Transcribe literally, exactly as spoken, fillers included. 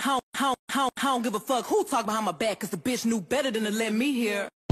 I don't, I don't, I don't, I don't give a fuck who talk behind my back, cause the bitch knew better than to let me hear.